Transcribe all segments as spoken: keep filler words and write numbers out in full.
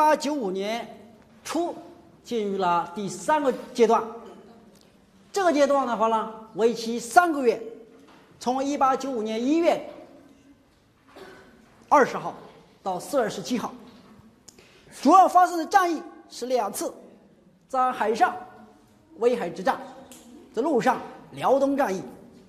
八九五年初进入了第三个阶段。这个阶段的话呢，为期三个月，从一八九五年一月二十号到四月十七号，主要发生的战役是两次，在海上威海之战，在陆上辽东战役。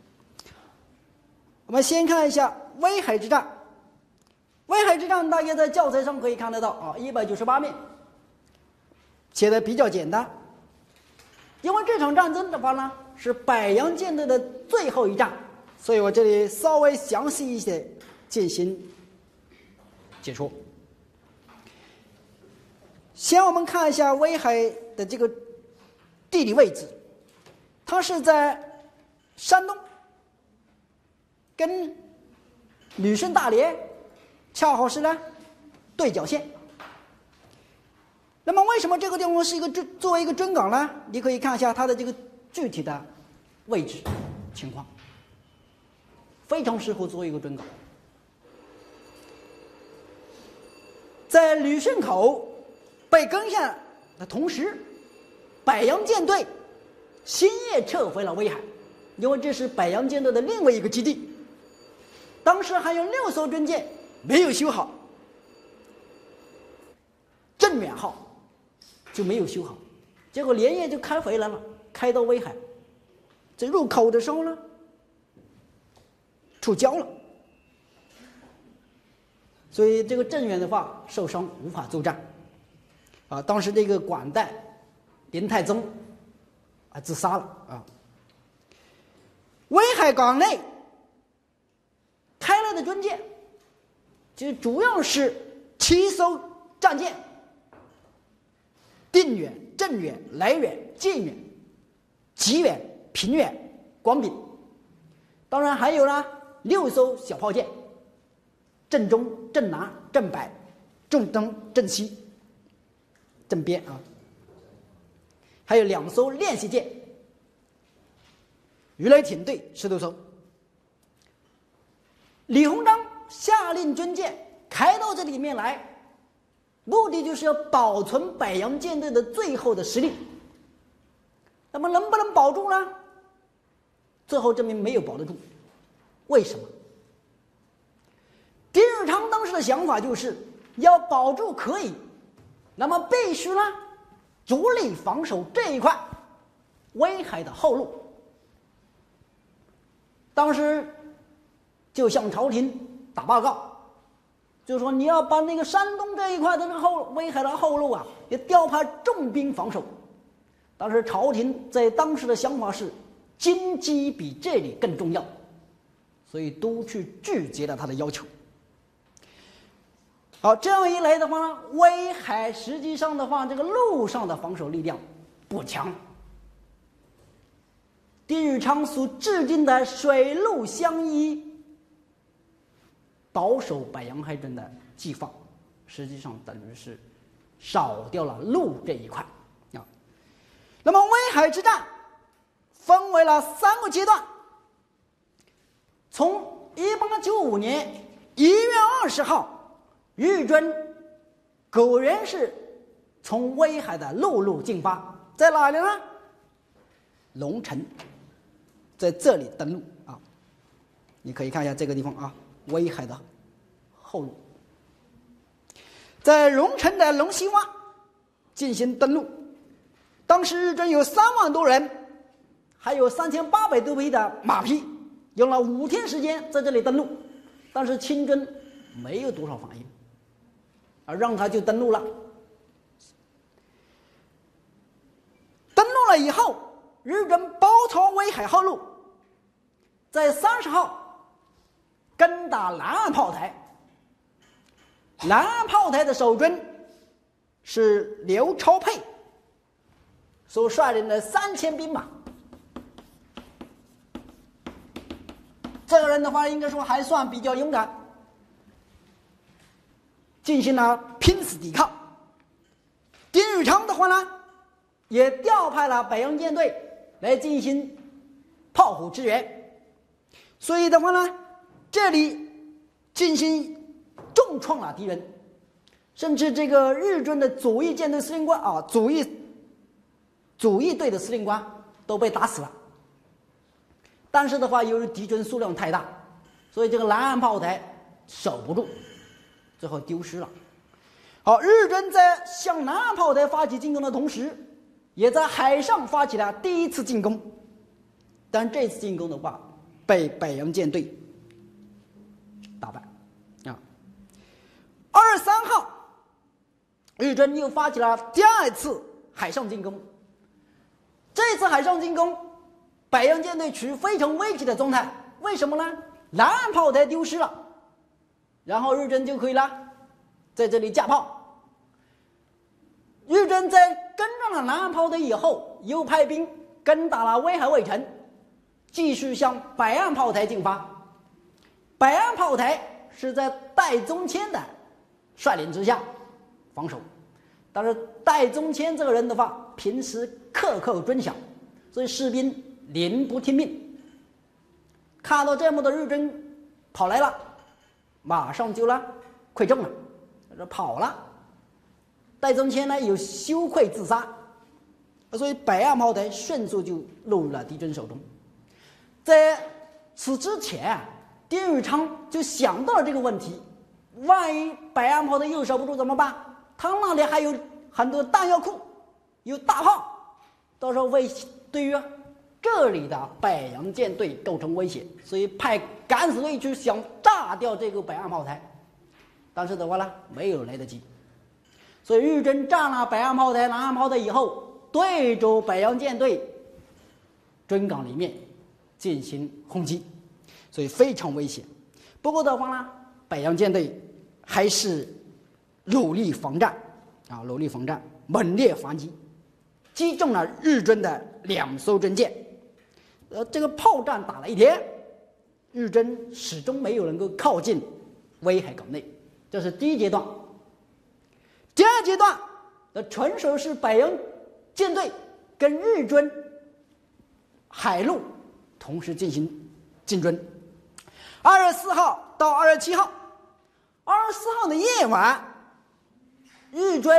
我们先看一下威海之战。威海之战大家在教材上可以看得到啊，一百九十八面，写的比较简单。因为这场战争的话呢，是百洋舰队的最后一战，所以我这里稍微详细一些进行解说。先我们看一下威海的这个地理位置，它是在山东，跟旅顺大连恰好是呢对角线。那么为什么这个地方是一个准作为一个准港呢？你可以看一下它的这个具体的位置情况，非常适合作为一个准港。在旅顺口被攻下的同时，百洋舰队星夜撤回了威海，因为这是百洋舰队的另外一个基地。当时还有六艘军舰没有修好，镇远号就没有修好，结果连夜就开回来了，开到威海，在入口的时候呢，触礁了，所以这个镇远的话受伤无法作战，啊，当时这个管带林太宗啊自杀了啊。威海港内开来的军舰，就主要是七艘战舰。定远、镇远、来远、晋远、济远、平远、广丙，当然还有呢六艘小炮舰，镇中、镇南、镇北、镇东、镇西、镇边啊，还有两艘练习舰，鱼雷艇队十多艘。李鸿章下令军舰开到这里面来，目的就是要保存百洋舰队的最后的实力。那么能不能保住呢？最后证明没有保得住。为什么？丁汝昌当时的想法就是要保住可以，那么必须呢着力防守这一块威海的后路。当时就向朝廷打报告，就是说你要把那个山东这一块的这个后威海的后路啊，也调派重兵防守。当时朝廷在当时的想法是，经济比这里更重要，所以都去拒绝了他的要求。好，这样一来的话呢，威海实际上的话，这个陆上的防守力量不强。丁汝昌所制定的水陆相依、保守百洋海战的计划，实际上等于是少掉了陆这一块啊。那么威海之战分为了三个阶段，从一八九五年一月二十号，日军果然是从威海的陆路进发，在哪里呢？龙城，在这里登陆啊。你可以看一下这个地方啊，威海的后路，在龙城的龙溪洼进行登陆。当时日军有三万多人，还有三千八百多匹的马匹，用了五天时间在这里登陆。但是清军没有多少反应，而让他就登陆了。登陆了以后，日军包抄威海后路，在三十号攻打南岸炮台。南岸炮台的守军是刘超沛所率领的三千兵马。这个人的话，应该说还算比较勇敢，进行了拼死抵抗。丁汝昌的话呢，也调派了百洋舰队来进行炮火支援，所以的话呢，这里进行重创了敌人。 甚至这个日军的左翼舰队司令官啊，左翼左翼队的司令官都被打死了。但是的话，由于敌军数量太大，所以这个南岸炮台守不住，最后丢失了。好，日军在向南岸炮台发起进攻的同时，也在海上发起了第一次进攻。但这次进攻的话，被北洋舰队打败。啊，二十三号，日军又发起了第二次海上进攻。这次海上进攻，北洋舰队处于非常危急的状态。为什么呢？南岸炮台丢失了，然后日军就可以了在这里架炮。日军在跟上了南岸炮台以后，又派兵攻打了威海卫城，继续向北岸炮台进发。北岸炮台是在戴宗谦的率领之下防守，但是戴宗谦这个人的话，平时克扣军饷，所以士兵宁不听命。看到这么多日军跑来了，马上就呢溃阵了，这跑了。戴宗谦呢有羞愧自杀，所以北岸炮台迅速就落入了敌军手中。在此之前啊，丁汝昌就想到了这个问题：万一北岸炮台又守不住怎么办？他那里还有很多弹药库，有大炮，到时候会对于这里的北洋舰队构成威胁，所以派敢死队去想炸掉这个北岸炮台。但是的话呢，没有来得及。所以日军占了北岸炮台、南岸炮台以后，对着北洋舰队军港里面进行轰击，所以非常危险。不过的话呢，北洋舰队还是努力防战啊，努力防战，猛烈反击，击中了日军的两艘军舰。呃，这个炮战打了一天，日军始终没有能够靠近威海港内，这是第一阶段。第二阶段，那纯属是北洋舰队跟日军海陆同时进行进军。二十四号到二十七号，二十四号的夜晚，日军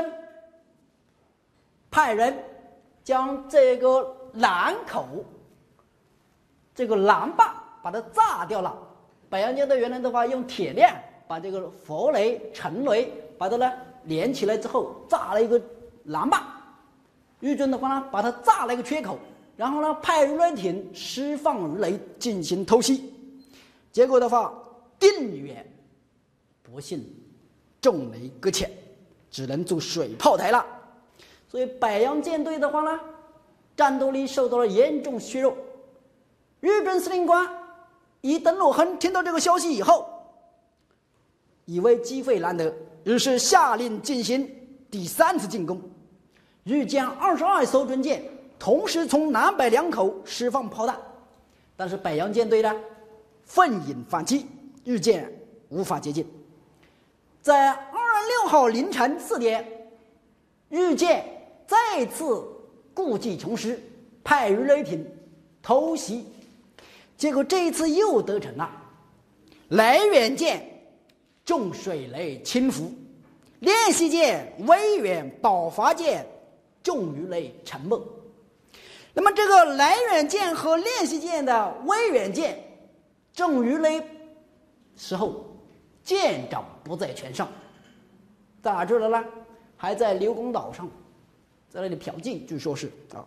派人将这个南口这个南坝把它炸掉了。北洋舰队原来的话用铁链把这个佛雷、陈雷把它呢连起来之后，炸了一个南坝。日军的话呢，把它炸了一个缺口，然后呢派鱼雷艇释放鱼雷进行偷袭。结果的话，定远不幸中雷搁浅，只能做水炮台了。所以北洋舰队的话呢，战斗力受到了严重削弱。日军司令官伊登洛亨听到这个消息以后，以为机会难得，于是下令进行第三次进攻。日舰二十二艘军舰同时从南北两口释放炮弹，但是北洋舰队呢奋勇反击，日舰无法接近。在二十六号凌晨四点，日舰再次故技重施，派鱼雷艇偷袭，结果这一次又得逞了。来远舰中水雷轻浮，练习舰威远保华舰中鱼雷沉没。那么这个来远舰和练习舰的威远舰中鱼雷时候，舰长不在船上，在哪去了呢？还在刘公岛上，在那里嫖妓，据说是啊。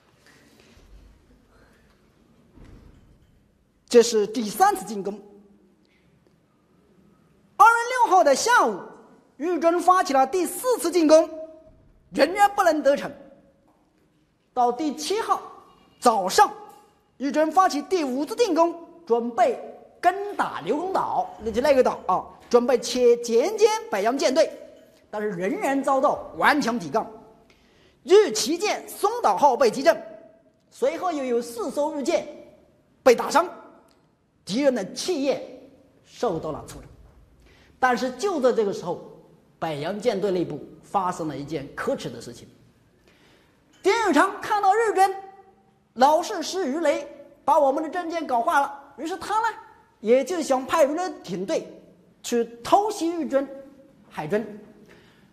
这是第三次进攻。二十六号的下午，日军发起了第四次进攻，仍然不能得逞。到第七号早上，日军发起第五次进攻，准备攻打刘公岛，那就那个岛啊，准备切歼歼北洋舰队，但是仍然遭到顽强抵抗。日旗舰松岛号被击沉，随后又有四艘日舰被打伤，敌人的气焰受到了挫折。但是就在这个时候，北洋舰队内部发生了一件可耻的事情。丁汝昌看到日军老是施鱼雷，把我们的战舰搞坏了，于是他呢也就想派鱼雷艇队去偷袭日军海军。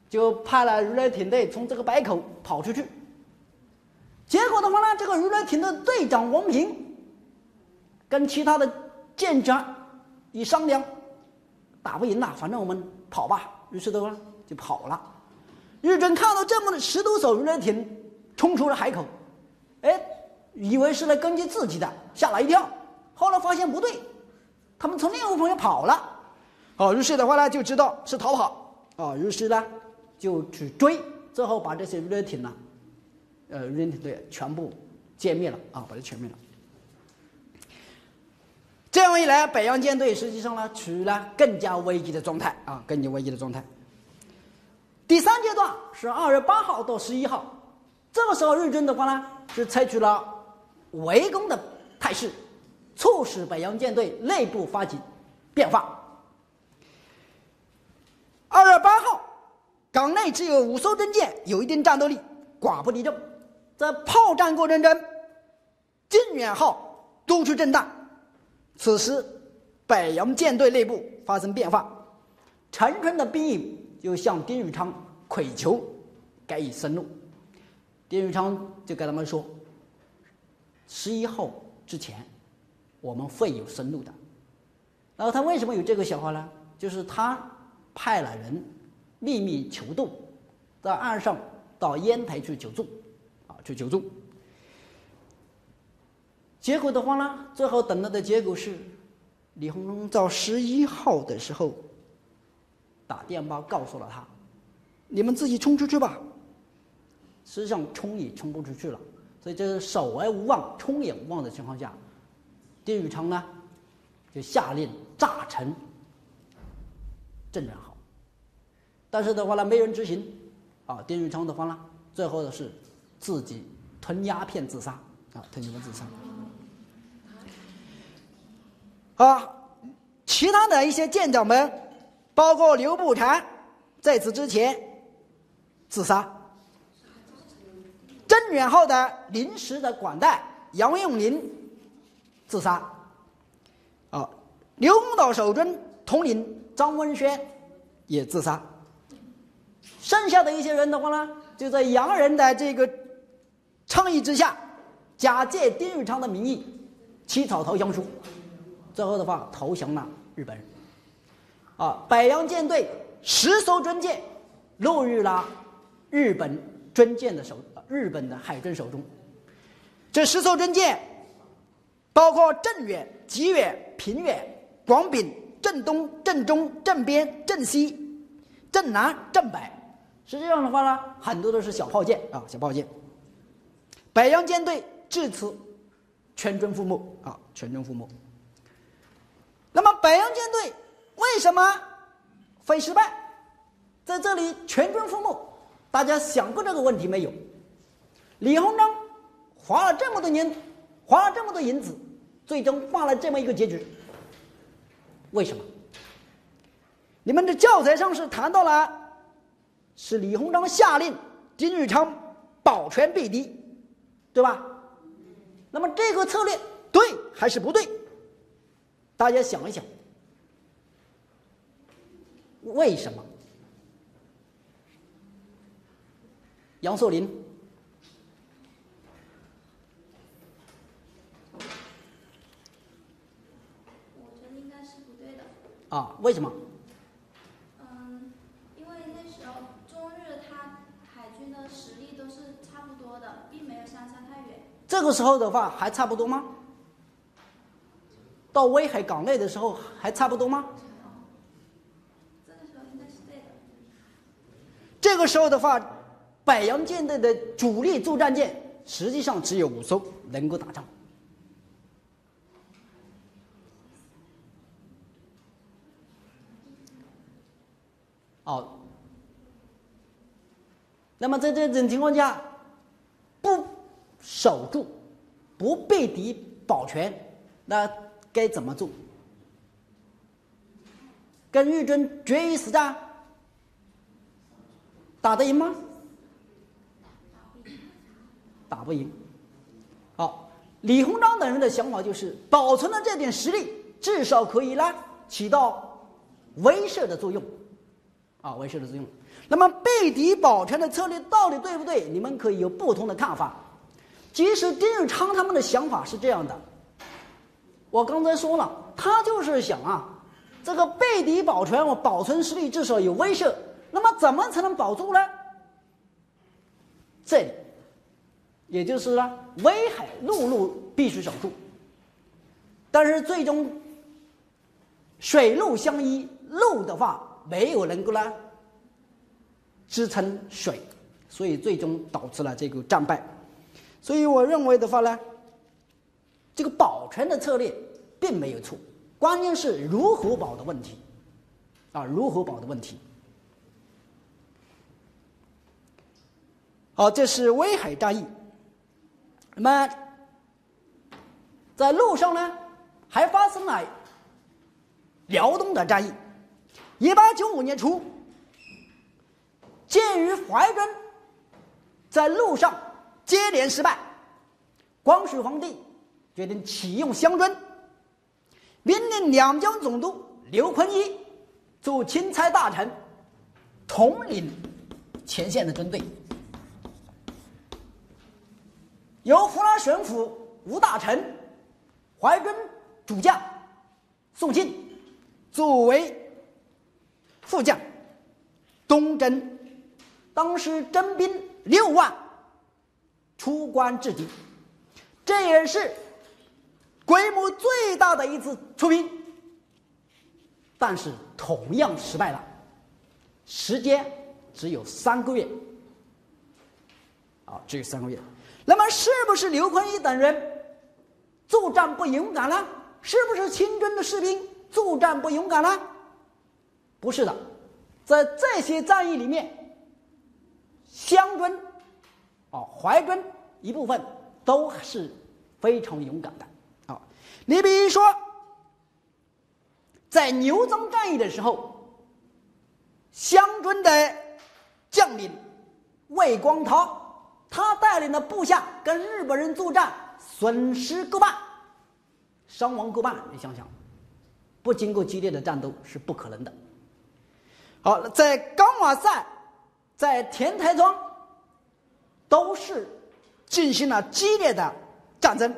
就派了鱼雷艇队从这个白口跑出去。结果的话呢，这个鱼雷艇的队长王平跟其他的舰长一商量，打不赢了，反正我们跑吧。于是的话就跑了。日军看到这么十多艘鱼雷艇冲出了海口，哎，以为是来攻击自己的，吓了一跳。后来发现不对，他们从另一个方向跑了。哦，于是的话呢，就知道是逃跑。哦，于是呢就去追，最后把这些鱼雷艇呢，呃，鱼雷艇队全部歼灭了啊，把它全灭了。这样一来，北洋舰队实际上呢处于了更加危机的状态啊，更加危机的状态。第三阶段是二月八号到十一号，这个时候日军的话呢是采取了围攻的态势，促使北洋舰队内部发起变化。二月八号，港内只有五艘军舰有一定战斗力，寡不敌众。在炮战过程中，靖远号督促震荡。此时，北洋舰队内部发生变化，陈春的兵役就向丁汝昌恳求改以深入。丁汝昌就跟他们说：“十一号之前，我们会有深入的。”然后他为什么有这个想法呢？就是他派了人秘密求渡，在岸上到烟台去求助，啊，去求助。结果的话呢，最后等到的结果是，李鸿章到十一号的时候打电报告诉了他：“你们自己冲出去吧。”实际上冲也冲不出去了，所以这是守而无望、冲也无望的情况下，丁汝昌呢就下令炸沉镇远号。但是的话呢，没人执行啊。丁汝昌的话呢，最后的是自己吞鸦片自杀啊，吞鸦片自杀。啊，其他的一些舰长们，包括刘步蟾，在此之前自杀。镇远号的临时的管带杨永林自杀。啊，刘公岛守军统领张文轩也自杀。剩下的一些人的话呢，就在洋人的这个倡议之下，假借丁汝昌的名义起草投降书，最后的话投降了日本人。啊，北洋舰队十艘军舰落入了日本军舰的手，日本的海军手中。这十艘军舰包括镇远、吉远、平远、广丙、镇东、镇中、镇边、镇西、镇南、镇北。实际上的话呢，很多都是小炮舰啊，小炮舰。北洋舰队至此全军覆没啊，全军覆没。那么北洋舰队为什么会失败？在这里全军覆没，大家想过这个问题没有？李鸿章花了这么多年，花了这么多银子，最终换了这么一个结局，为什么？你们的教材上是谈到了，是李鸿章下令丁汝昌保全毙敌，对吧？那么这个策略对还是不对？大家想一想，为什么？杨寿林。 我觉得应该是不对的。 啊，为什么？ 嗯，因为那时候中日它海军的实力都是差不多的，并没有相差太远。 这个时候的话还差不多吗？到威海港内的时候还差不多吗？ 这个时候应该是对的。 这个时候的话，北洋舰队的主力作战舰实际上只有五艘能够打仗。哦，那么在这种情况下，不守住，不被敌保全，那该怎么做？跟日军决一死战，打得赢吗？打不赢。好，李鸿章等人的想法就是保存了这点实力，至少可以呢起到威慑的作用。 啊，威慑的作用。那么背敌保全的策略到底对不对？你们可以有不同的看法。即使丁汝昌他们的想法是这样的，我刚才说了，他就是想啊，这个背敌保全，我保存实力至少有威慑，那么怎么才能保住呢？这里，也就是呢，威海陆路必须守住，但是最终水陆相依，陆的话没有能够呢支撑水，所以最终导致了这个战败。所以我认为的话呢，这个保全的策略并没有错，关键是如何保的问题啊，如何保的问题。好，这是威海战役。那么在路上呢，还发生了辽东的战役。一八九五年初，鉴于淮军在路上接连失败，光绪皇帝决定启用湘军，命令两江总督刘坤一做钦差大臣，统领前线的军队，由湖南巡抚吴大臣、淮军主将宋庆作为副将东征。当时征兵六万出关制敌，这也是规模最大的一次出兵，但是同样失败了，时间只有三个月啊，只有三个月。那么是不是刘坤一等人作战不勇敢呢？是不是清军的士兵作战不勇敢呢？不是的，在这些战役里面，湘军啊、淮军一部分都是非常勇敢的啊。你比如说，在牛庄战役的时候，湘军的将领魏光涛，他带领的部下跟日本人作战，损失过半，伤亡过半。你想想，不经过激烈的战斗是不可能的。好，在冈瓦塞、在田台庄都是进行了激烈的战争，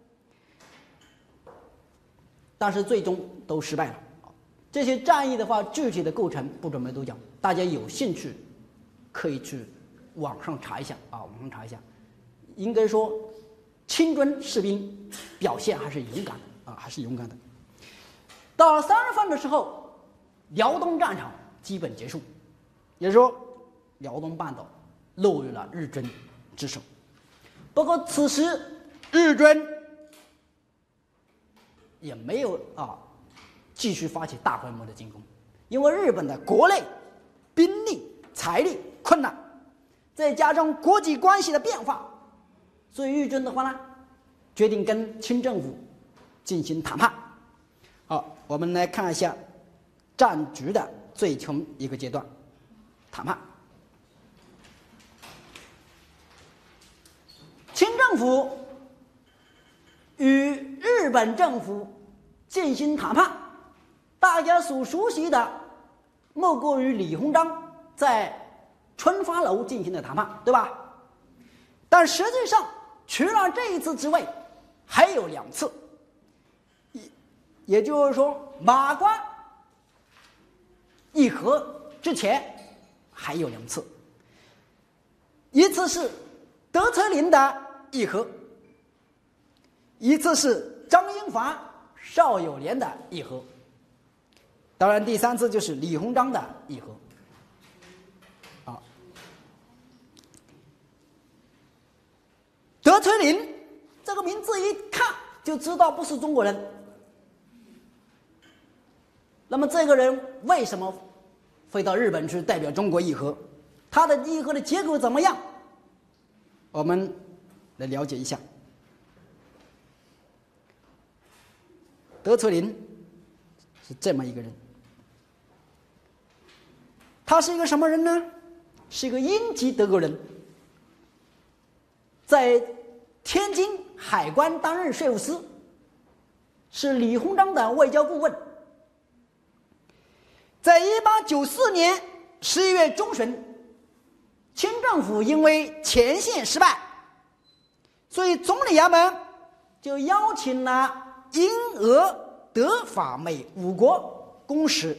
但是最终都失败了。这些战役的话，具体的构成不准备多讲，大家有兴趣可以去网上查一下啊，网上查一下。应该说，清军士兵表现还是勇敢的啊，还是勇敢的。到了三月份的时候，辽东战场基本结束，也就是说，辽东半岛落入了日军之手。不过此时日军也没有啊继续发起大规模的进攻，因为日本的国内兵力、财力困难，再加上国际关系的变化，所以日军的话呢，决定跟清政府进行谈判。好，我们来看一下战局的最终一个阶段，谈判。清政府与日本政府进行谈判，大家所熟悉的莫过于李鸿章在春发楼进行的谈判，对吧？但实际上除了这一次之外，还有两次，也就是说马关议和之前还有两次，一次是德策林的议和，一次是张英凡、邵友莲的议和，当然第三次就是李鸿章的议和。啊，德崔林这个名字一看就知道不是中国人。那么这个人为什么会到日本去代表中国议和？他的议和的结果怎么样？我们来了解一下。德崔林是这么一个人，他是一个什么人呢？是一个英籍德国人，在天津海关担任税务司，是李鸿章的外交顾问。在一八九四年十一月中旬，清政府因为前线失败，所以总理衙门就邀请了英、俄、德、法、美五国公使，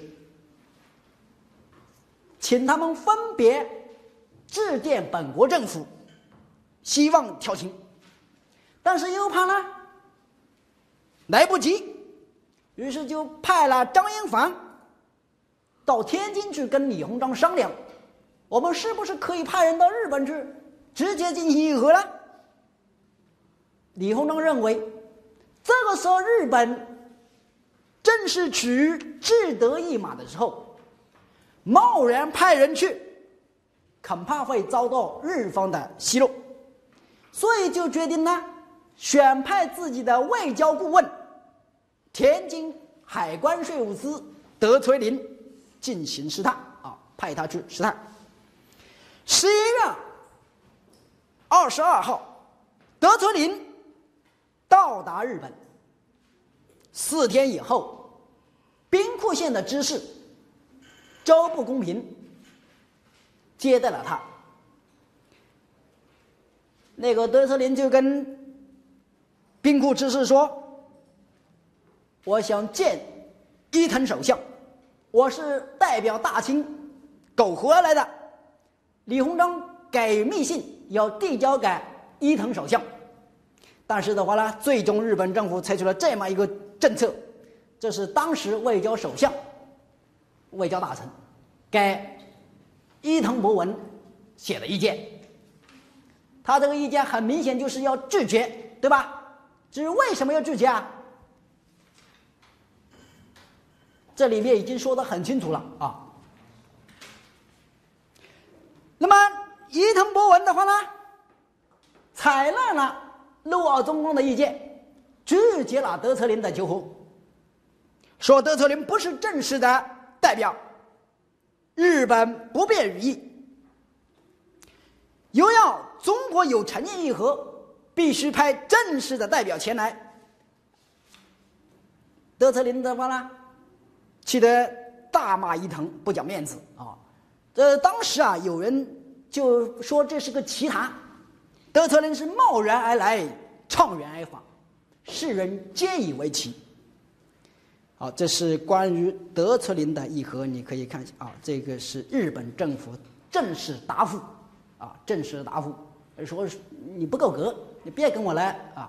请他们分别致电本国政府，希望调停。但是又怕呢来不及，于是就派了张英凡到天津去跟李鸿章商量，我们是不是可以派人到日本去直接进行议和呢？李鸿章认为这个时候日本正是处于志得意满的时候，贸然派人去恐怕会遭到日方的奚落，所以就决定呢选派自己的外交顾问天津海关税务司德崔林进行试探啊，派他去试探。十一月二十二号，德崔林到达日本。四天以后，兵库县的知事周不公平接待了他。那个德崔林就跟兵库知事说，我想见伊藤首相，我是代表大清苟合而来的。李鸿章给密信要递交给伊藤首相，但是的话呢，最终日本政府采取了这么一个政策，这是当时外交首相、外交大臣给伊藤博文写的意见。他这个意见很明显就是要拒绝，对吧？至于为什么要拒绝啊？这里面已经说得很清楚了啊。那么伊藤博文的话呢，采纳了陆奥宗光的意见，拒绝了德崔林的求和，说德崔林不是正式的代表，日本不便予议，又要中国有诚意议和，必须派正式的代表前来。德崔林的话呢，气得大骂伊藤不讲面子啊！这当时啊，有人就说这是个奇谈，德崔林是贸然而来，怅然而返，世人皆以为奇。好，这是关于德崔林的议和，你可以看啊，这个是日本政府正式答复啊，正式答复说你不够格，你别跟我来啊。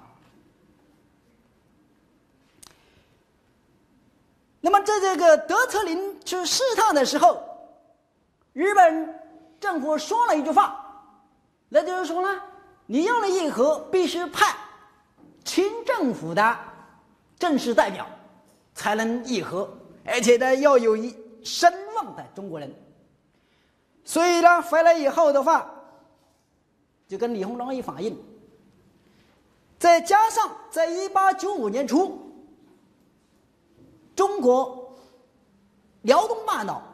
那么在这个德崔林去试探的时候，日本政府说了一句话，那就是说呢，你要了议和必须派清政府的正式代表才能议和，而且呢要有一声望的中国人。所以呢回来以后的话，就跟李鸿章一反映，再加上在一八九五年初，中国辽东半岛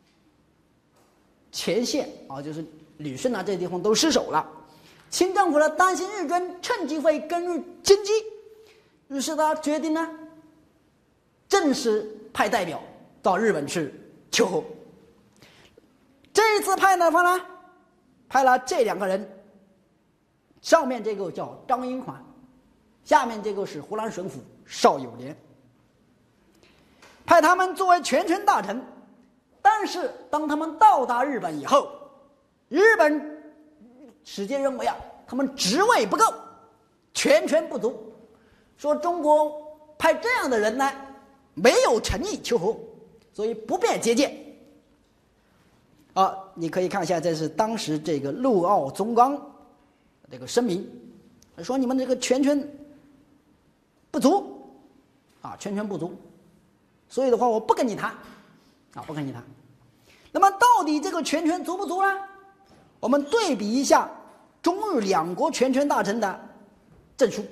前线啊，就是旅顺啊这些地方都失守了，清政府呢担心日军趁机会跟日进击，于是他决定呢正式派代表到日本去求和。这一次派的话呢，派了这两个人，上面这个叫张英环，下面这个是湖南省府邵友莲，派他们作为全权大臣。但是当他们到达日本以后，日本使节认为啊，他们职位不够，全权不足，说中国派这样的人来没有诚意求和，所以不便接见。啊，你可以看一下，这是当时这个陆奥宗纲这个声明，说你们这个全权不足啊，全权不足，所以的话我不跟你谈啊，不跟你谈。那么到底这个全权足不足呢？我们对比一下中日两国全权大臣的证书，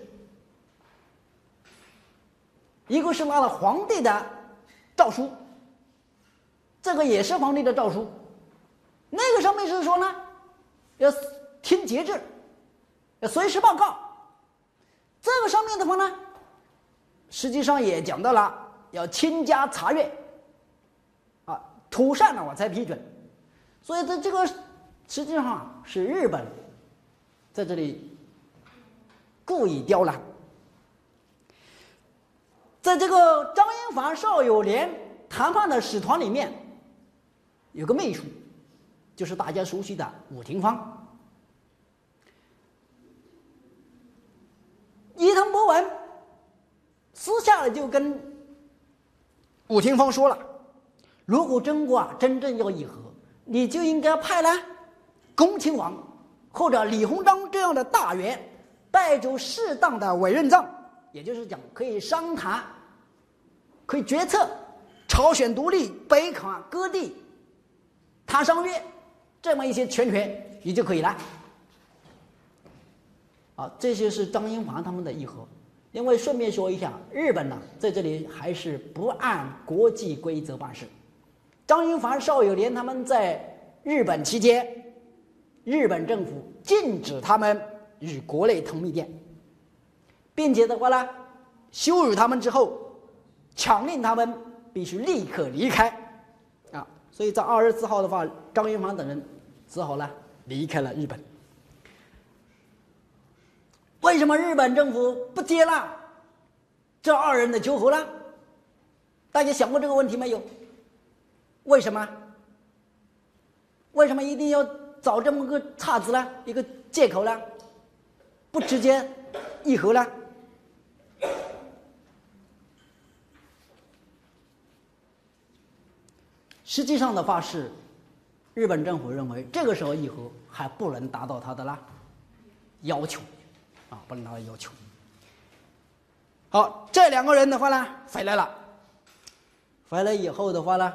一个是拿了皇帝的诏书，这个也是皇帝的诏书，那个上面是说呢要听节制，要随时报告。这个上面的话呢，实际上也讲到了要亲家查阅啊，妥善了我才批准。 所以在这个实际上是日本在这里故意刁难。在这个张英凡、邵友莲谈判的使团里面，有个秘书，就是大家熟悉的武廷芳。伊藤博文私下里就跟武廷芳说了，如果中国啊真正要议和，你就应该派来恭亲王或者李鸿章这样的大员，带着适当的委任状，也就是讲可以商谈、可以决策朝鲜独立、北卡割地、谈商约这么一些权权，你就可以来。啊，这些是张英凡他们的议和。因为顺便说一下，日本呢在这里还是不按国际规则办事。张英凡、邵友莲他们在日本期间，日本政府禁止他们与国内通密电，并且的话呢，羞辱他们之后，强令他们必须立刻离开。啊，所以在二十四号的话，张英凡等人只好呢离开了日本。为什么日本政府不接纳这二人的求和呢？大家想过这个问题没有？为什么？为什么一定要找这么个岔子呢？一个借口呢？不直接议和呢？实际上的话是，日本政府认为这个时候议和还不能达到他的啦要求。啊，不能达到要求。好，这两个人的话呢，回来了。回来以后的话呢，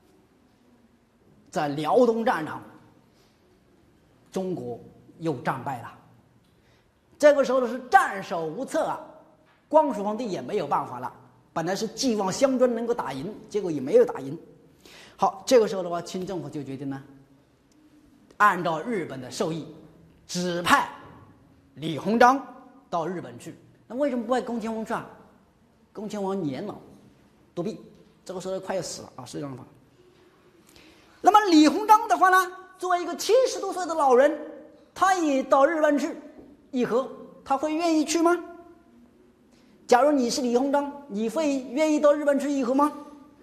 在辽东战场，中国又战败了。这个时候是战手无策啊，光绪皇帝也没有办法了。本来是寄望湘军能够打赢，结果也没有打赢。好，这个时候的话，清政府就决定呢，按照日本的授意，指派李鸿章到日本去。那为什么不派恭亲王去啊？恭亲王年老多病，这个时候快要死了啊，实际上的话。那么李鸿章的话呢，作为一个七十多岁的老人，他也到日本去议和，他会愿意去吗？假如你是李鸿章，你会愿意到日本去议和吗？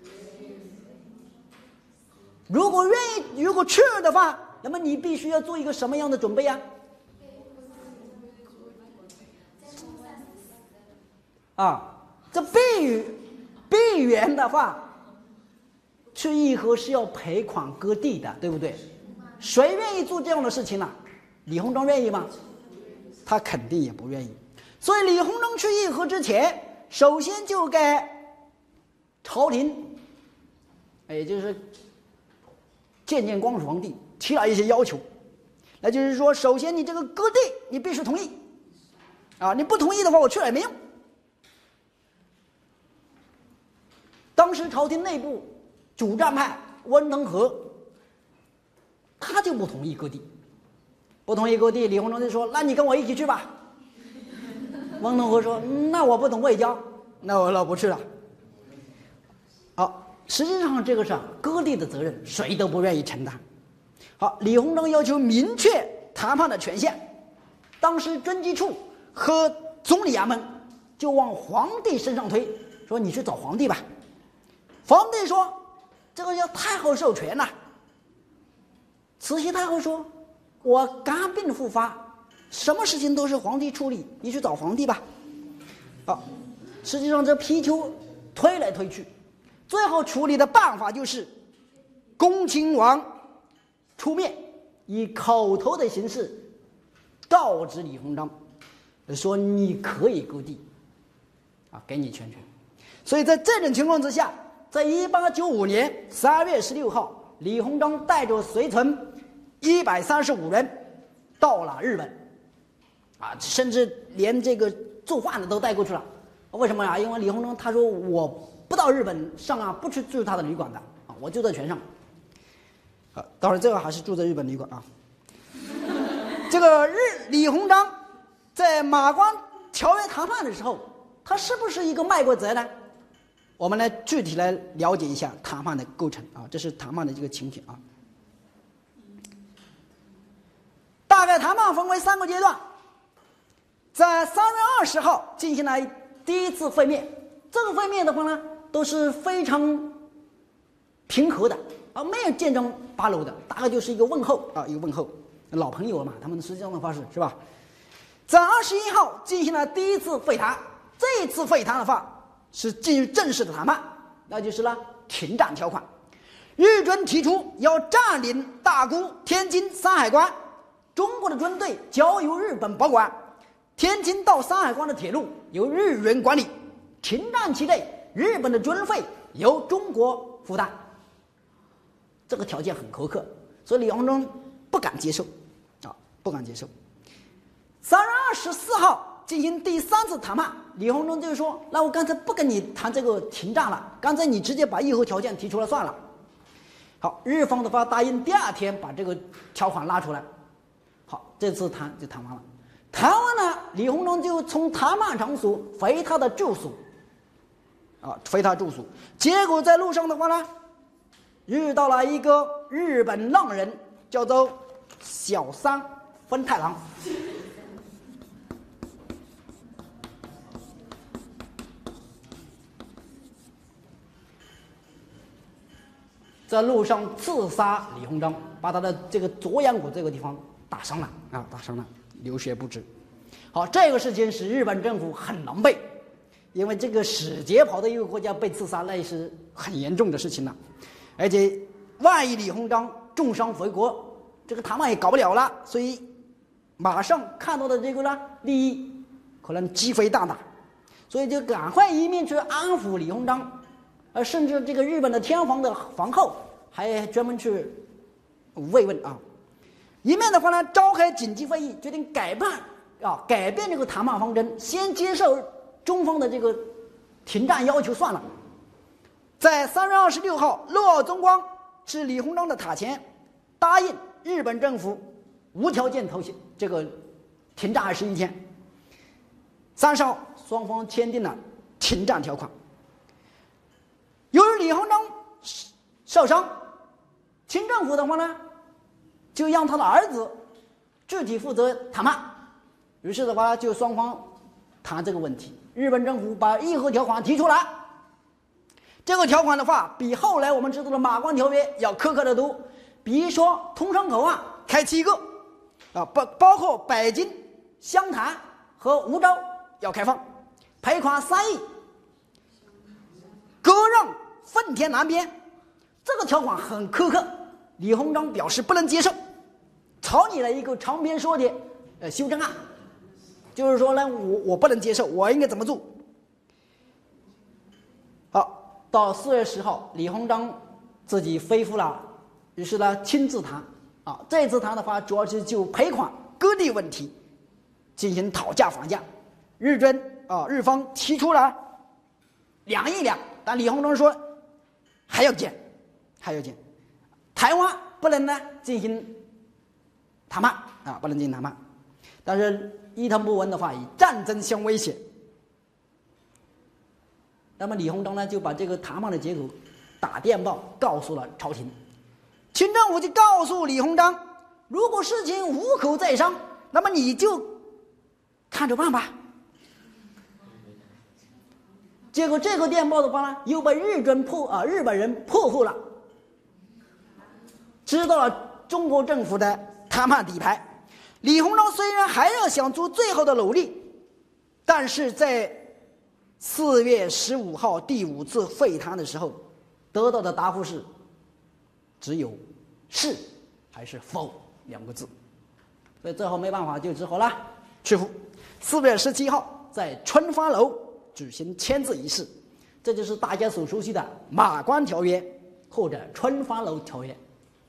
如果愿意，如果去了的话，那么你必须要做一个什么样的准备啊？啊，这闭闭源的话，去议和是要赔款割地的，对不对？谁愿意做这样的事情呢、啊？李鸿章愿意吗？他肯定也不愿意。所以李鸿章去议和之前，首先就该朝廷，也就是见见光绪皇帝，提了一些要求。那就是说，首先你这个割地你必须同意，啊，你不同意的话，我去了也没用。当时朝廷内部主战派温登和，他就不同意割地，不同意割地，李鸿章就说：“那你跟我一起去吧。”温登和说：“那我不懂外交，那我老不去了。”好，实际上这个是割地的责任，谁都不愿意承担。好，李鸿章要求明确谈判的权限，当时军机处和总理衙门就往皇帝身上推，说你去找皇帝吧。皇帝说：“这个要太后授权呐。”慈禧太后说：“我肝病复发，什么事情都是皇帝处理，你去找皇帝吧。”好，实际上这皮球推来推去，最后处理的办法就是恭亲王出面，以口头的形式告知李鸿章，说你可以割地，啊，给你全权。所以在这种情况之下，在一八九五年十二月十六号，李鸿章带着随从一百三十五人到了日本，啊，甚至连这个做饭的都带过去了。为什么呀？因为李鸿章他说我不到日本上啊，不去住他的旅馆的啊，我就在船上。啊，当然这个还是住在日本旅馆啊。这个日李鸿章在马关条约谈判的时候，他是不是一个卖国贼呢？我们来具体来了解一下谈判的构成啊，这是谈判的这个情形啊。 海谈判分为三个阶段，在三月二十号进行了第一次会面。这个会面的话呢，都是非常平和的啊，没有剑争八路的，大概就是一个问候啊，一个问候，老朋友嘛，他们实际上的方式是吧？在二十一号进行了第一次会谈，这一次会谈的话是进入正式的谈判，那就是呢停战条款。日军提出要占领大沽、天津、山海关，中国的军队交由日本保管，天津到山海关的铁路由日元管理，停战期内日本的军费由中国负担。这个条件很苛刻，所以李鸿章不敢接受啊，不敢接受。三月二十四号进行第三次谈判，李鸿章就说：“那我刚才不跟你谈这个停战了，刚才你直接把议和条件提出来算了。”好，日方的话答应第二天把这个条款拉出来。好，这次谈就谈完了。谈完了，李鸿章就从谈判场所回他的住所，啊，回他住所。结果在路上的话呢，遇到了一个日本浪人，叫做小山分太郎。在路上刺杀李鸿章，把他的这个左眼骨这个地方打伤了啊，打伤了，流血不止。好，这个事情使日本政府很狼狈，因为这个使节跑到一个国家被刺杀，那是很严重的事情了。而且万一李鸿章重伤回国，这个谈判也搞不了了，所以马上看到的这个呢利益可能鸡飞蛋打，所以就赶快一面去安抚李鸿章。呃，甚至这个日本的天皇的皇后还专门去慰问啊。一面的话呢，召开紧急会议，决定改办啊，改变这个谈判方针，先接受中方的这个停战要求算了。在三月二十六号，洛尔宗光是李鸿章的塔前，答应日本政府无条件投降这个停战二十一天。三十号，双方签订了停战条款。由于李鸿章受伤，清政府的话呢，就让他的儿子具体负责谈判。于是的话，就双方谈这个问题。日本政府把议和条款提出来，这个条款的话，比后来我们知道的马关条约要苛刻得多。比如说，通商口岸开七个，啊，包包括北京、湘潭和梧州要开放，赔款三亿。割让奉天南边，这个条款很苛刻，李鸿章表示不能接受，草拟了一个长篇说的呃修正案，就是说呢，我我不能接受，我应该怎么做？好，到四月十号，李鸿章自己恢复了，于是呢亲自谈啊，这次谈的话，主要是就赔款割地问题进行讨价还价，日军啊日方提出了两亿两。但李鸿章说还要减，还要减，台湾不能呢进行谈判啊，不能进行谈判。但是伊藤博文的话以战争相威胁，那么李鸿章呢就把这个谈判的结果打电报告诉了朝廷，清政府就告诉李鸿章，如果事情无口再商，那么你就看着办吧。结果这个电报的话呢，又被日军破啊日本人破获了，知道了中国政府的谈判底牌。李鸿章虽然还要想做最后的努力，但是在四月十五号第五次会谈的时候，得到的答复是只有是还是否两个字，所以最后没办法，就只好了屈服。四月十七号在春发楼举行签字仪式，这就是大家所熟悉的马关条约或者春发楼条约。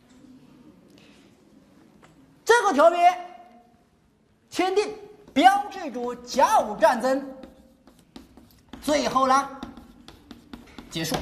这个条约签订，标志着甲午战争最后呢结束。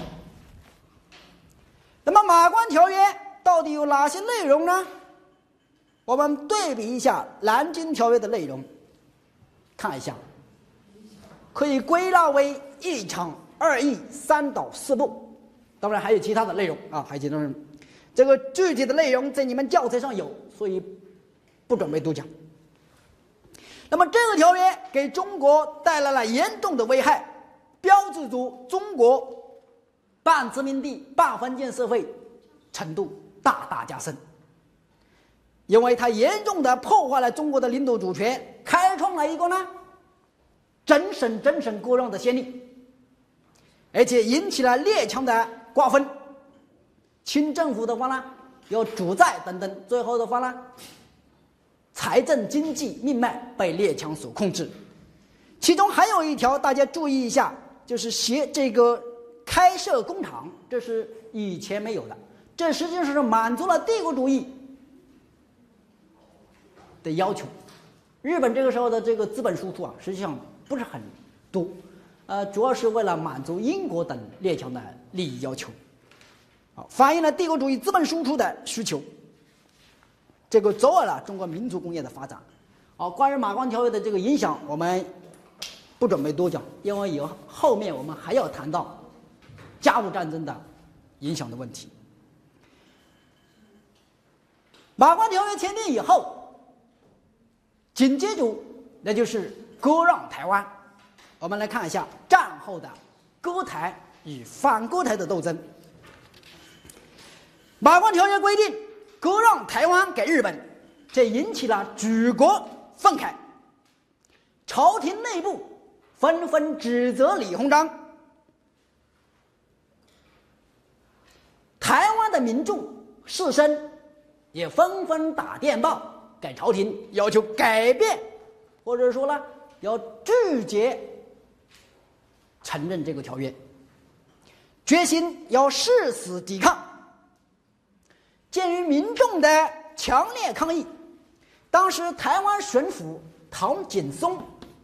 那么马关条约到底有哪些内容呢？我们对比一下南京条约的内容，看一下，可以归纳为一场、二议、三导、四部，当然还有其他的内容啊，还有其他内容。这个具体的内容在你们教材上有，所以不准备多讲。那么这个条约给中国带来了严重的危害，标志着中国半殖民地半封建社会程度大大加深，因为它严重的破坏了中国的领土主权，开创了一个呢整省整省割让的先例，而且引起了列强的瓜分，清政府的话呢有主债等等，最后的话呢财政经济命脉被列强所控制。其中还有一条大家注意一下，就是协这个开设工厂，这是以前没有的，这实际上是满足了帝国主义的要求。日本这个时候的这个资本输出啊，实际上不是很多，呃，主要是为了满足英国等列强的利益要求，啊，反映了帝国主义资本输出的需求。这个阻碍了中国民族工业的发展。好，关于马关条约的这个影响，我们不准备多讲，因为有后面我们还要谈到甲午战争的影响的问题。马关条约签订以后，紧接着那就是割让台湾。我们来看一下战后的割台与反割台的斗争。马关条约规定割让台湾给日本，这引起了举国愤慨，朝廷内部纷纷指责李鸿章，台湾的民众士绅也纷纷打电报给朝廷，要求改变，或者说呢要拒绝承认这个条约，决心要誓死抵抗。鉴于民众的强烈抗议，当时台湾巡抚唐景崧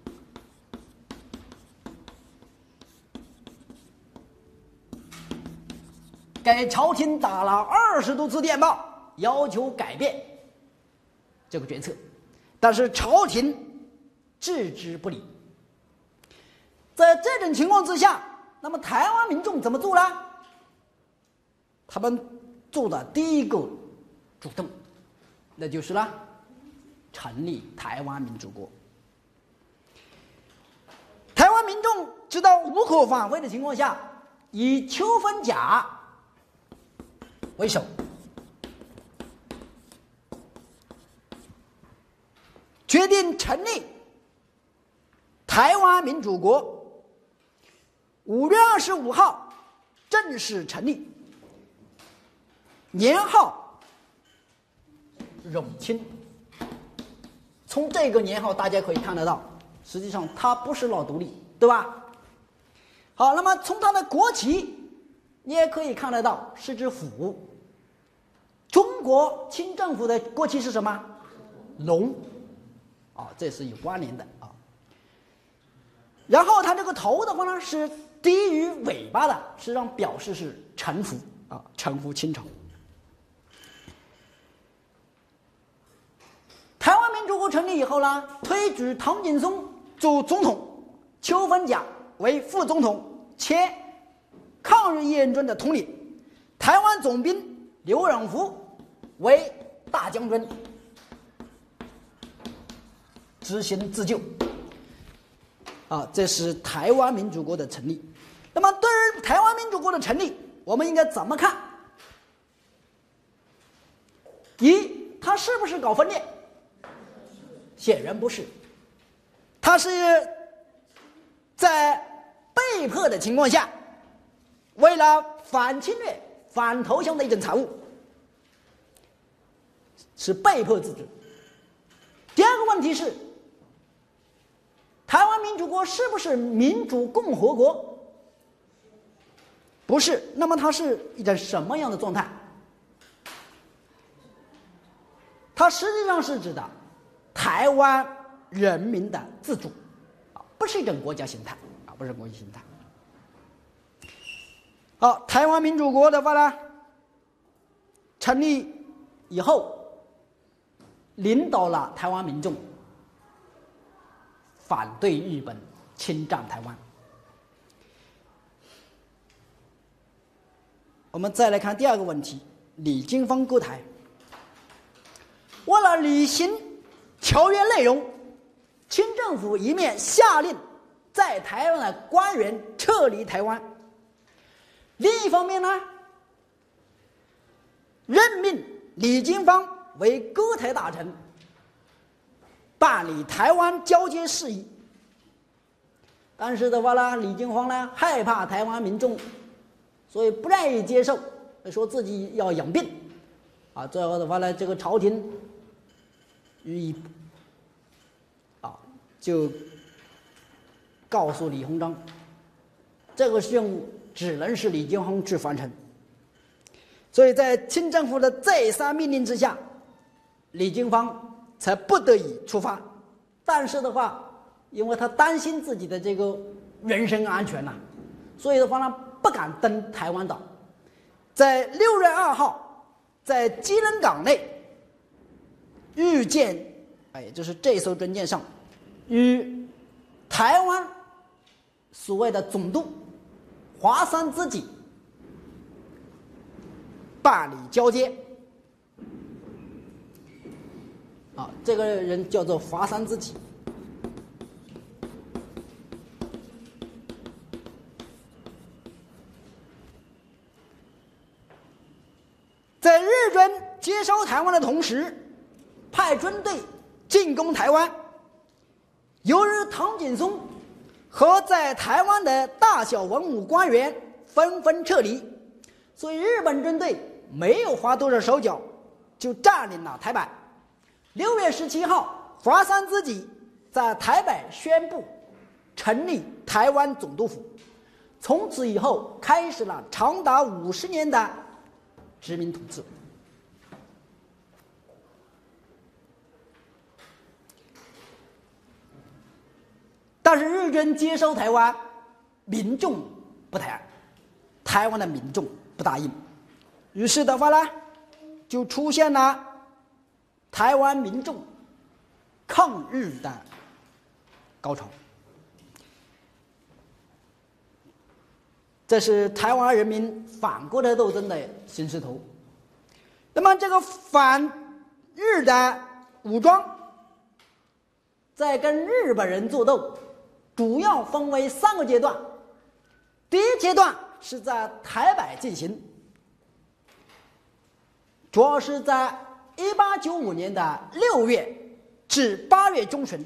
给朝廷打了二十多次电报，要求改变这个决策，但是朝廷置之不理。在这种情况之下，那么台湾民众怎么做呢？他们做的第一个主动，那就是呢成立台湾民主国。台湾民众知道无可挽回的情况下，以邱逢甲为首，决定成立台湾民主国。五月二十五号正式成立，年号永清。从这个年号大家可以看得到，实际上它不是老独立，对吧？好，那么从它的国旗你也可以看得到是只虎。中国清政府的国旗是什么？龙啊，这是有关联的啊。然后它这个头的话呢是低于尾巴的，实际上表示是臣服啊，臣服清朝。台湾民主国成立以后呢，推举唐景崧做总统，邱逢甲为副总统，且抗日义勇军的统领，台湾总兵刘永福为大将军，执行自救。啊，这是台湾民主国的成立。那么对于台湾民主国的成立，我们应该怎么看？一，它是不是搞分裂？显然不是，它是在被迫的情况下，为了反侵略、反投降的一种产物，是被迫自治。第二个问题是，台湾民主国是不是民主共和国？不是。那么它是一种什么样的状态？它实际上是指的台湾人民的自主，啊，不是一种国家形态，啊，不是国家形态。好，台湾民主国的话呢，成立以后，领导了台湾民众反对日本侵占台湾。我们再来看第二个问题，李经方割台。为了履行条约内容，清政府一面下令在台湾的官员撤离台湾，另一方面呢，任命李经方为歌台大臣，办理台湾交接事宜。但是的话呢，李经方呢害怕台湾民众，所以不愿意接受，说自己要养病，啊，最后的话呢，这个朝廷予以啊，就告诉李鸿章，这个任务只能是李经方去完成。所以在清政府的再三命令之下，李经方才不得已出发。但是的话，因为他担心自己的这个人身安全呐、啊，所以的话呢，不敢登台湾岛。在六月二号，在基隆港内遇见，哎，就是这艘军舰上，与台湾所谓的总督华山知己办理交接。啊，这个人叫做华山知己。在日军接收台湾的同时，派军队进攻台湾。由于唐景崧和在台湾的大小文武官员纷纷撤离，所以日本军队没有花多少手脚就占领了台北。六月十七号，华山知己在台北宣布成立台湾总督府，从此以后开始了长达五十年的殖民统治。但是日军接收台湾，民众不太爱，台湾的民众不答应，于是的话呢，就出现了台湾民众抗日的高潮。这是台湾人民反国台斗争的新势头。那么这个反日的武装在跟日本人作斗，主要分为三个阶段。第一阶段是在台北进行，主要是在一八九五年的六月至八月中旬，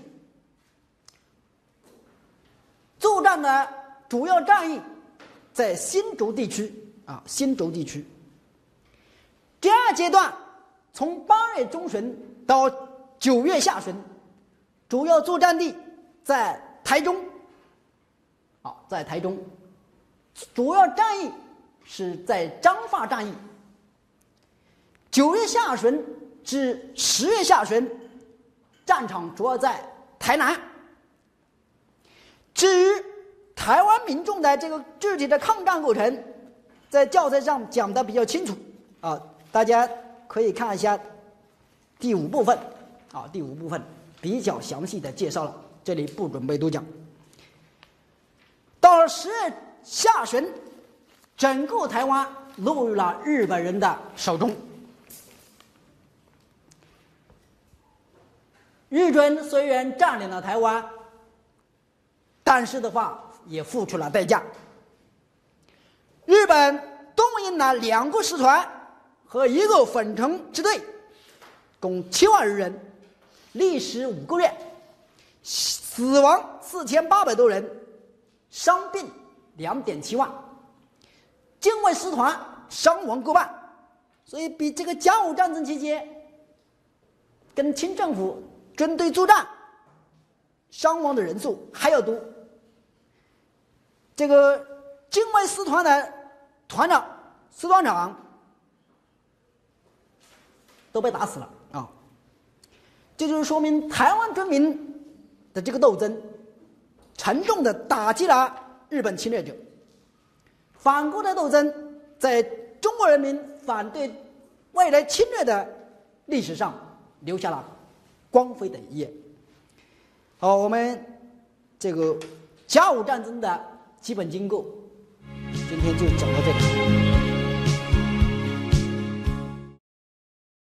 作战的主要战役在新竹地区啊，新竹地区。第二阶段从八月中旬到九月下旬，主要作战地在台中，啊，在台中，主要战役是在彰化战役。九月下旬至十月下旬，战场主要在台南。至于台湾民众的这个具体的抗战过程，在教材上讲得比较清楚啊，大家可以看一下第五部分啊，第五部分比较详细的介绍了，这里不准备多讲。到了十月下旬，整个台湾落入了日本人的手中。日军虽然占领了台湾，但是的话也付出了代价。日本动员了两个师团和一个粉城支队，共七万余人，历时五个月，死亡四千八百多人，伤病两点七万，近卫师团伤亡过半，所以比这个甲午战争期间跟清政府军队作战伤亡的人数还要多。这个近卫师团的团长、师团长都被打死了啊！这就是说明台湾军民的这个斗争，沉重的打击了日本侵略者。反国台斗争在中国人民反对外来侵略的历史上留下了光辉的一页。好，我们这个甲午战争的基本经过，今天就讲到这里。